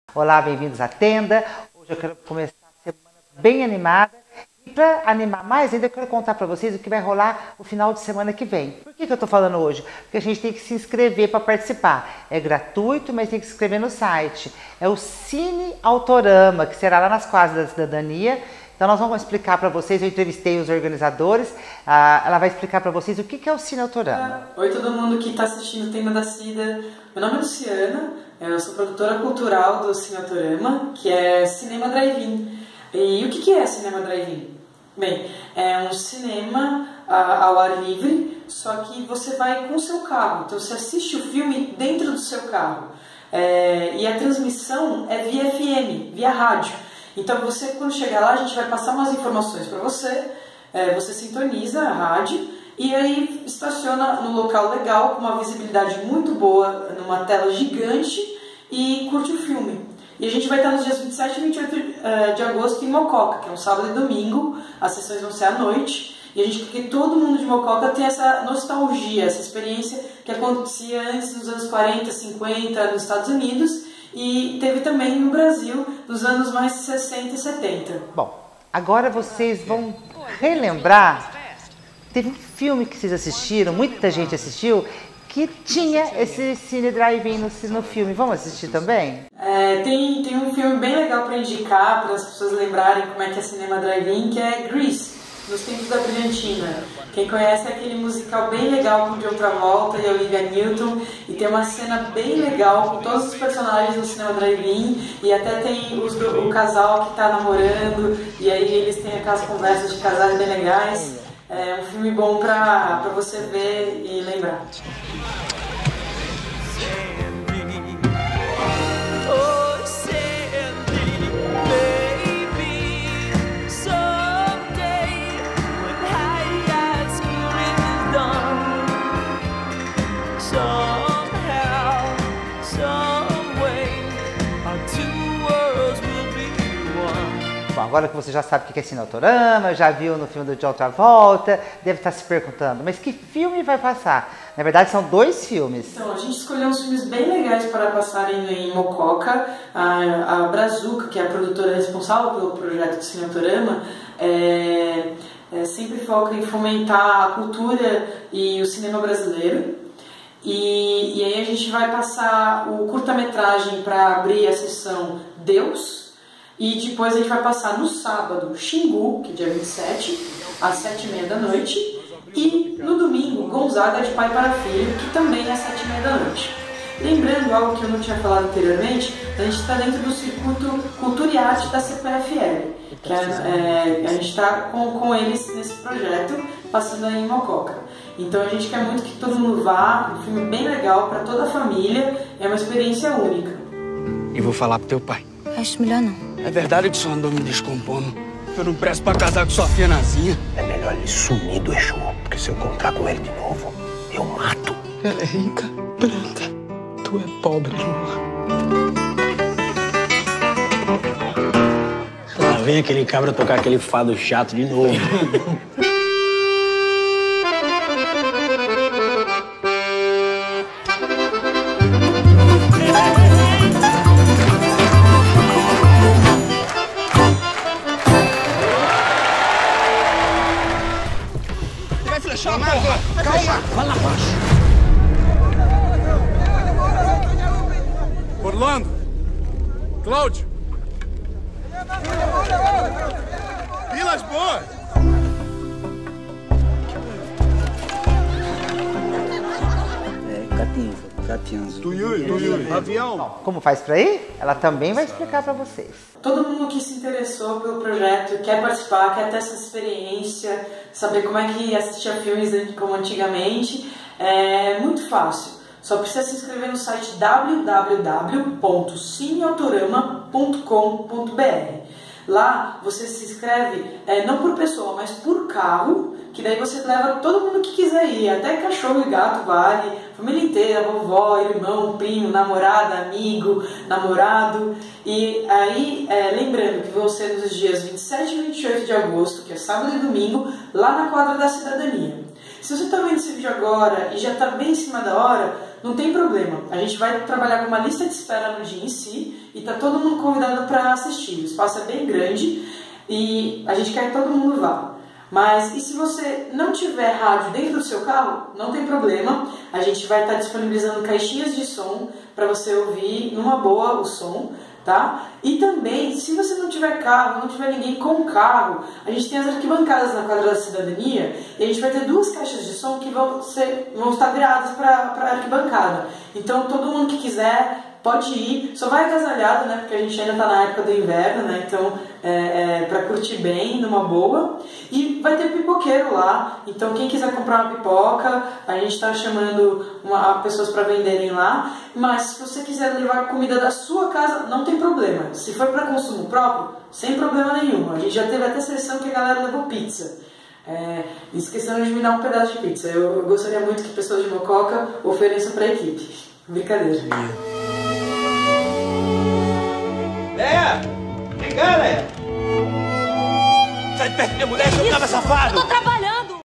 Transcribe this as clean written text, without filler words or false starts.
Olá, bem-vindos à tenda. Hoje eu quero começar a semana bem animada. E para animar mais ainda, eu quero contar para vocês o que vai rolar no final de semana que vem. Por que eu estou falando hoje? Porque a gente tem que se inscrever para participar. É gratuito, mas tem que se inscrever no site. É o Cine Autorama, que será lá nas quadras da cidadania. Então nós vamos explicar para vocês, eu entrevistei os organizadores, ela vai explicar para vocês o que é o Cine Autorama. Oi todo mundo que está assistindo o Tenda da Cida, meu nome é Luciana, eu sou produtora cultural do Cine Autorama, que é Cinema Drive-In. E o que é Cinema Drive-In? Bem, é um cinema ao ar livre, só que você vai com o seu carro, então você assiste o filme dentro do seu carro. E a transmissão é via FM, via rádio. Então você, quando chegar lá, a gente vai passar umas informações para você, você sintoniza a rádio e aí estaciona num local legal, com uma visibilidade muito boa, numa tela gigante e curte o filme. E a gente vai estar nos dias 27 e 28 de agosto em Mococa, que é um sábado e domingo, as sessões vão ser à noite. E a gente quer que todo mundo de Mococa tenha essa nostalgia, essa experiência que acontecia antes dos anos 40, 50 nos Estados Unidos, e teve também no Brasil nos anos mais 60 e 70. Bom, agora vocês vão relembrar, teve um filme que vocês assistiram, muita gente assistiu, que tinha esse Cine Drive-In no filme. Vamos assistir também? Tem um filme bem legal para indicar, para as pessoas lembrarem como é que é Cinema Drive-In, que é Grease, Nos Tempos da Brilhantina. Quem conhece é aquele musical bem legal com John Travolta e Olivia Newton, e tem uma cena bem legal com todos os personagens do Cinema Drive-In, e até tem o casal que está namorando, e aí eles têm aquelas conversas de casais bem legais. É um filme bom para você ver e lembrar. Bom, agora que você já sabe o que é Cine Autorama, já viu no filme do John Travolta, deve estar se perguntando, mas que filme vai passar? Na verdade, são dois filmes. Então, a gente escolheu uns filmes bem legais para passarem em Mococa. A Brazuca, que é a produtora responsável pelo projeto do Cine Autorama, sempre foca em fomentar a cultura e o cinema brasileiro. E aí a gente vai passar o curta-metragem para abrir a sessão Deus. E depois a gente vai passar no sábado Xingu, que é dia 27, às 7h30 da noite. E no domingo, Gonzaga de Pai para Filho, que também é às 7h30 da noite. Lembrando algo que eu não tinha falado anteriormente, a gente está dentro do circuito Cultura e Arte da CPFL. Que a gente está com eles nesse projeto, passando aí em Mococa. Então a gente quer muito que todo mundo vá, um filme bem legal para toda a família, é uma experiência única. E vou falar pro teu pai. Acho melhor não. É verdade que o senhor andou me descompondo. Eu não presto pra casar com sua filha Nazinha. É melhor ele sumir do Exu, porque se eu encontrar com ele de novo, eu mato. Ela é rica, branca. Tu é pobre, Lua. Lá vem aquele cabra tocar aquele fado chato de novo. Calma! Fala baixo! Orlando! Cláudio! Vilas Boas! Catinzo. Tuyui, avião! Como faz para ir? Ela também vai explicar para vocês. Todo mundo que se interessou pelo projeto, quer participar, quer ter essa experiência, saber como é que assistia filmes como antigamente, é muito fácil. Só precisa se inscrever no site www.cineautorama.com.br. Lá você se inscreve não por pessoa, mas por carro, que daí você leva todo mundo que quiser ir, até cachorro e gato vale, família inteira, vovó, irmão, primo, namorada, amigo, namorado. E aí, lembrando que vão ser nos dias 27 e 28 de agosto, que é sábado e domingo, lá na quadra da cidadania. Se você está vendo esse vídeo agora e já está bem em cima da hora, não tem problema. A gente vai trabalhar com uma lista de espera no dia em si e tá todo mundo convidado para assistir. O espaço é bem grande e a gente quer que todo mundo vá. Mas e se você não tiver rádio dentro do seu carro, não tem problema. A gente vai estar disponibilizando caixinhas de som para você ouvir numa boa o som, tá? E também, se você não tiver carro, não tiver ninguém com carro, a gente tem as arquibancadas na quadra da cidadania e a gente vai ter 2 caixas de som que vão estar viradas para a arquibancada. Então todo mundo que quiser pode ir, só vai agasalhado, né? Porque a gente ainda está na época do inverno, né? Então para curtir bem, numa boa. E vai ter pipoqueiro lá, então quem quiser comprar uma pipoca, a gente está chamando pessoas para venderem lá. Mas se você quiser levar comida da sua casa, não tem problema. Se for para consumo próprio, sem problema nenhum. A gente já teve até seleção que a galera levou pizza. Esqueceram de me dar um pedaço de pizza. Eu gostaria muito que pessoas de Mococa ofereçam para a equipe. Brincadeira. Leia! Vem cá, Leia! Sai de perto da minha mulher, seu cara safado! Eu tô trabalhando!